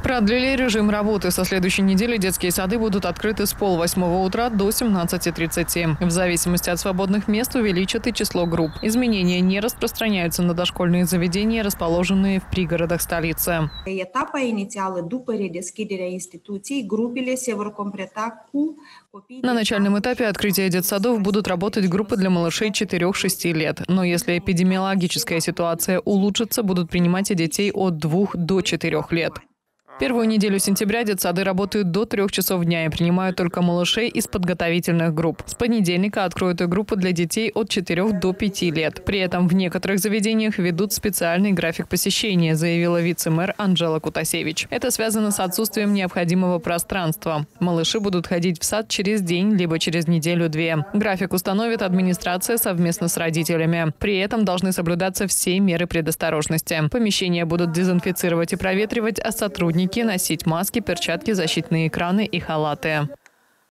Продлили режим работы. Со следующей недели детские сады будут открыты с 7:30 утра до 17:30. В зависимости от свободных мест увеличат и число групп. Изменения не распространяются на дошкольные заведения, расположенные в пригородах столицы. Etapa inițială după redeschiderea instituției, grupele se vor completa cu copii. На начальном этапе открытия детсадов будут работать группы для малышей 4-6 лет. Но если эпидемиологическая ситуация улучшится, будут принимать и детей от 2 до 4 лет. Первую неделю сентября детсады работают до 3 часов дня и принимают только малышей из подготовительных групп. С понедельника откроют и группы для детей от 4 до 5 лет. При этом в некоторых заведениях ведут специальный график посещения, заявила вице-мэр Анжела Кутасевич. Это связано с отсутствием необходимого пространства. Малыши будут ходить в сад через день, либо через неделю-две. График установит администрация совместно с родителями. При этом должны соблюдаться все меры предосторожности. Помещения будут дезинфицировать и проветривать, а сотрудники носить маски, перчатки, защитные экраны и халаты.